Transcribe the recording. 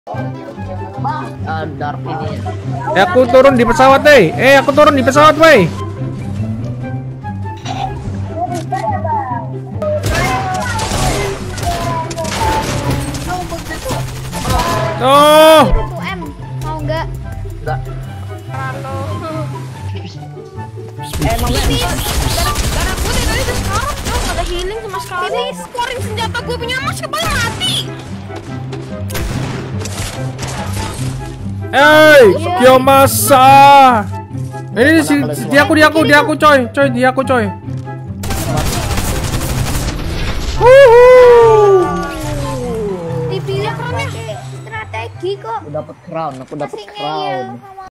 Dark ini ya. Aku turun di pesawat deh. Aku turun di pesawat, woi. Oh. Mau enggak? Enggak. Darah gue dari sekarang tuh nggak ada healing sama sekali. Ini scoring senjata gue punya mas kepala mati. Kiyomasa. Ini di aku coy, di aku coy. Dipilih karena strategi kok. Aku dapat crown.